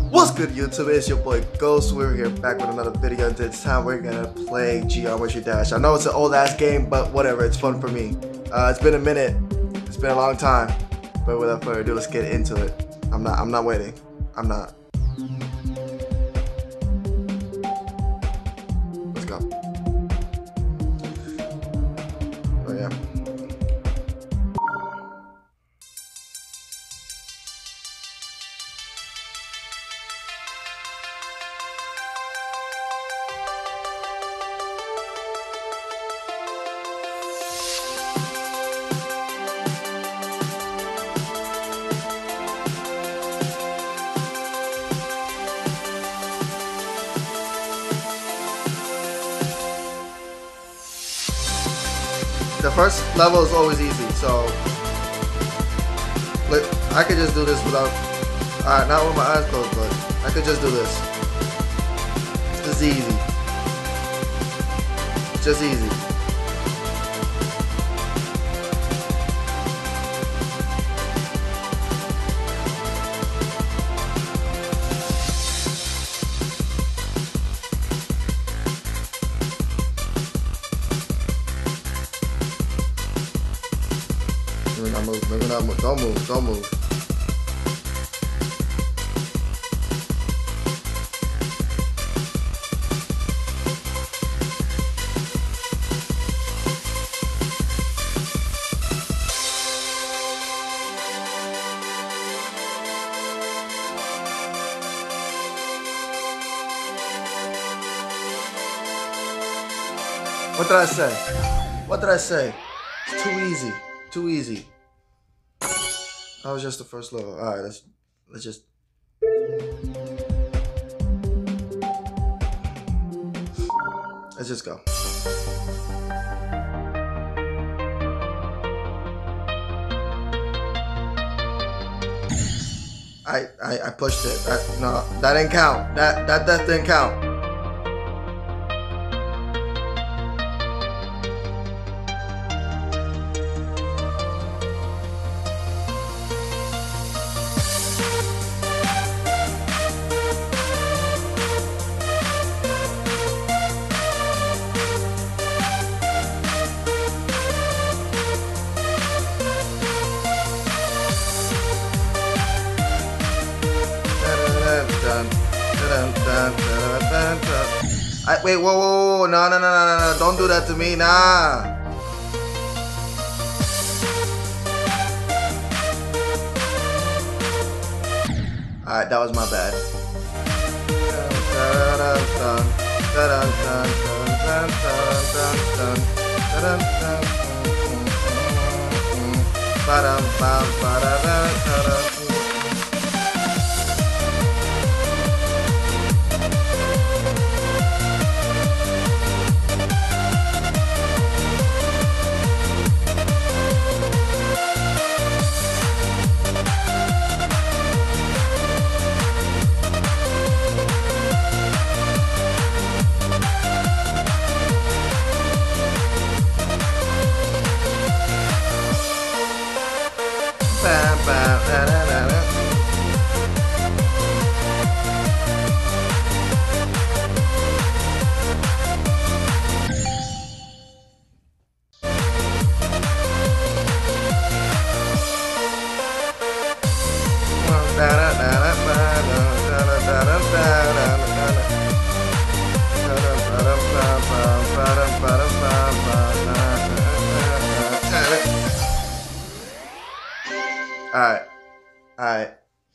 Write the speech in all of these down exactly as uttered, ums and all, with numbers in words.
What's good, YouTube? It's your boy Ghost. We're here back with another video. This time we're gonna play Geometry Dash. I know it's an old ass game, but whatever, it's fun for me. Uh, it's been a minute. It's been a long time. But without further ado, let's get into it. I'm not. I'm not waiting. I'm not. Let's go. Oh yeah. The first level is always easy, so I could just do this without, alright, not with my eyes closed, but I could just do this. It's just easy. It's just easy. Let me not move, let me not move, don't move, don't move. What did I say? What did I say? It's too easy. Too easy. That was just the first level. Alright, let's let's just Let's just go. I I, I pushed it. That, no, that didn't count. That that death didn't count. I, wait, whoa, whoa, whoa, no, no, no, no, no, don't do that to me, nah. Alright, that was my bad. Alright, alright.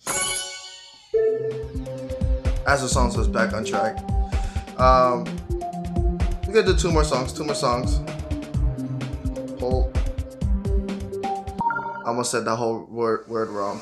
As the song says, back on track. Um, we're gonna do two more songs, two more songs. Whole. I almost said that whole word word wrong.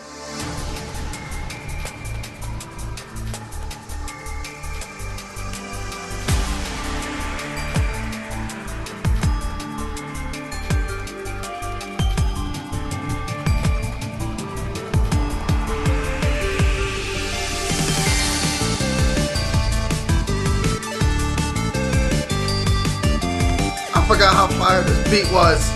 I forgot how fire this beat was.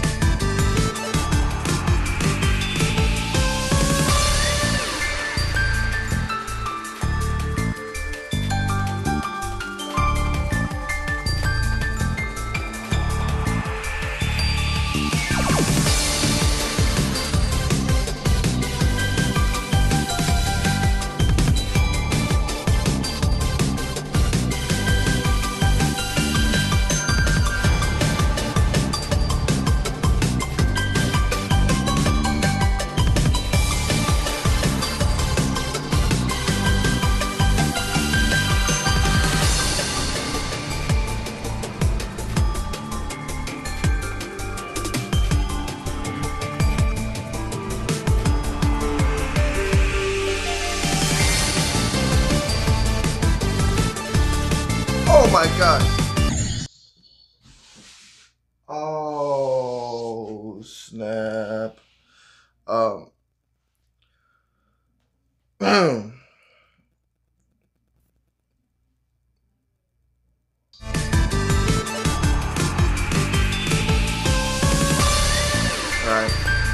Oh my god. Oh snap. Um. Alright.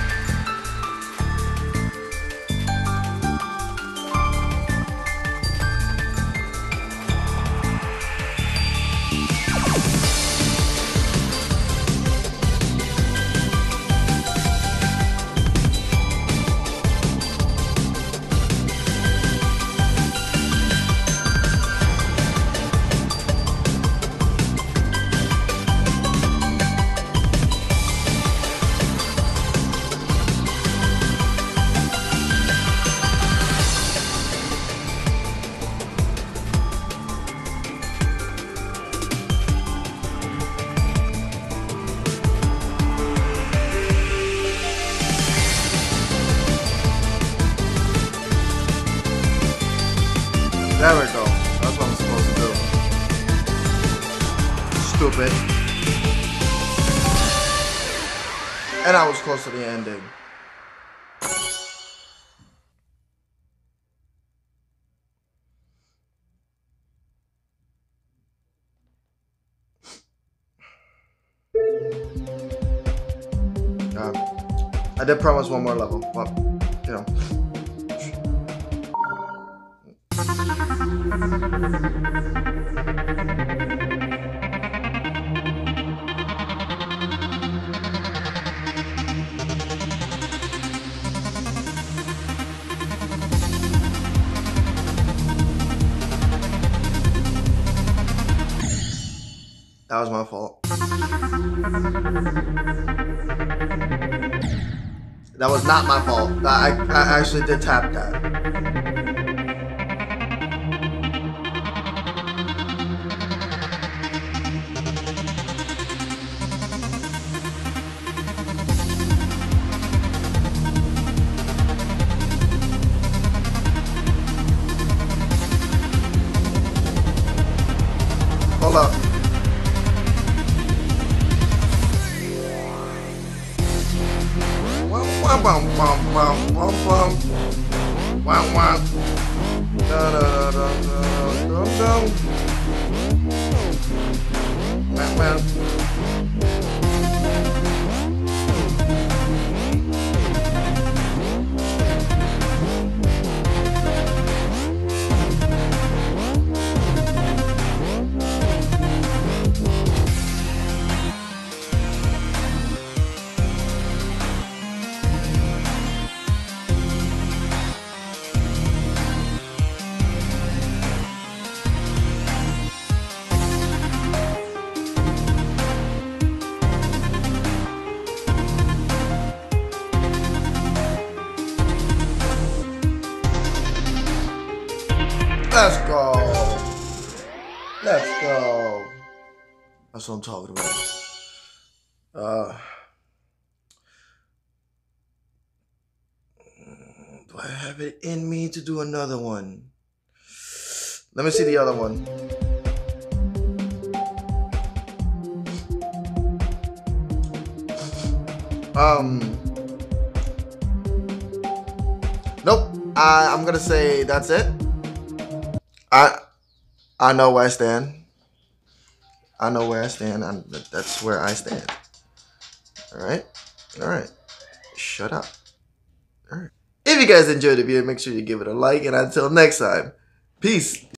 There we go. That's what I'm supposed to do. Stupid. And I was close to the ending. Uh, I did promise one more level, but, you know. That was my fault. That was not my fault. I, I actually did tap that. Hold up. Wam wam wam wam wam wam wam wam. Da da da da da da. Wam wam. Let's go. Let's go. That's what I'm talking about. Uh, do I have it in me to do another one? Let me see the other one. Um. Nope. I, I'm gonna say that's it. I I know where I stand. I know where I stand. I'm, that's where I stand. All right. All right. Shut up. All right. If you guys enjoyed the video, make sure you give it a like. And until next time, peace.